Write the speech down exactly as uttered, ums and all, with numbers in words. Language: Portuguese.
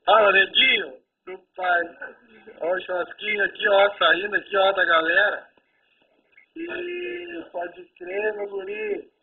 Fala, neguinho, meu pai. Ó o churrasquinho aqui, ó, saindo aqui, ó, da galera. E pode crer, meu guri.